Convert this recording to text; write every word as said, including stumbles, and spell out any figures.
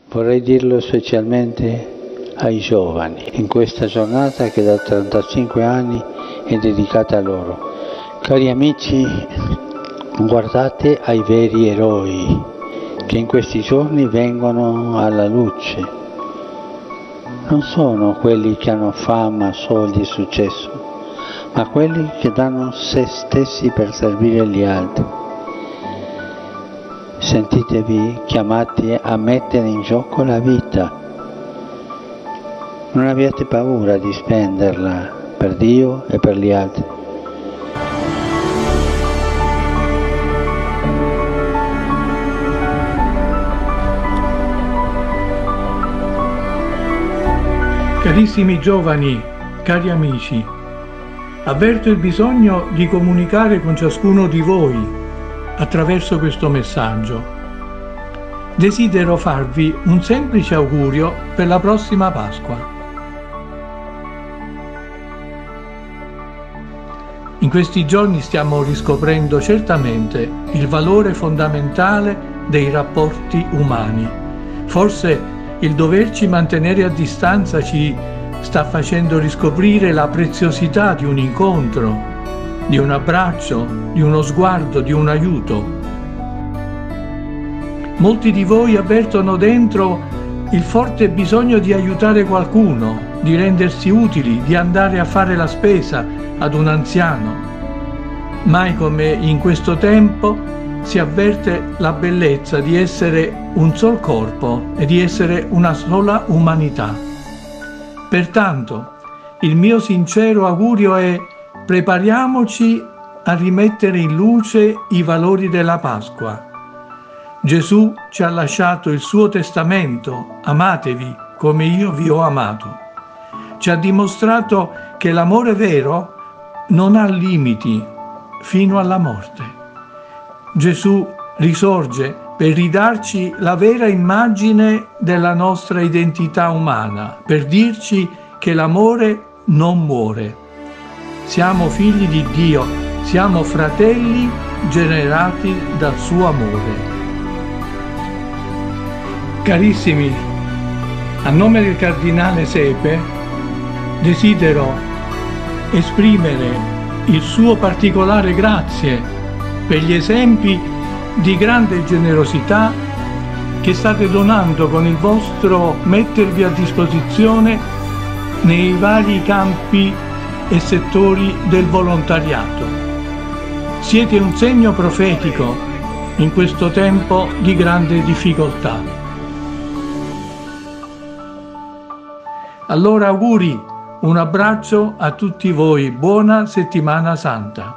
Vorrei dirlo specialmente ai giovani, in questa giornata che da trentacinque anni è dedicata a loro. Cari amici, guardate ai veri eroi che in questi giorni vengono alla luce. Non sono quelli che hanno fama, soldi e successo, ma quelli che danno se stessi per servire gli altri. Sentitevi chiamati a mettere in gioco la vita. Non abbiate paura di spenderla per Dio e per gli altri. Carissimi giovani, cari amici, avverto il bisogno di comunicare con ciascuno di voi attraverso questo messaggio. Desidero farvi un semplice augurio per la prossima Pasqua. In questi giorni stiamo riscoprendo certamente il valore fondamentale dei rapporti umani. Forse il doverci mantenere a distanza ci sta facendo riscoprire la preziosità di un incontro, di un abbraccio, di uno sguardo, di un aiuto. Molti di voi avvertono dentro il forte bisogno di aiutare qualcuno, di rendersi utili, di andare a fare la spesa ad un anziano. Mai come in questo tempo si avverte la bellezza di essere un sol corpo e di essere una sola umanità. Pertanto, il mio sincero augurio è: prepariamoci a rimettere in luce i valori della Pasqua. Gesù ci ha lasciato il suo testamento: amatevi come io vi ho amato. Ci ha dimostrato che l'amore vero non ha limiti fino alla morte. Gesù risorge per ridarci la vera immagine della nostra identità umana, per dirci che l'amore non muore. Siamo figli di Dio, siamo fratelli generati dal suo amore. Carissimi, a nome del Cardinale Sepe desidero esprimere il suo particolare grazie per gli esempi di grande generosità che state donando con il vostro mettervi a disposizione nei vari campi e settori del volontariato. Siete un segno profetico in questo tempo di grande difficoltà. Allora auguri, un abbraccio a tutti voi, buona settimana santa.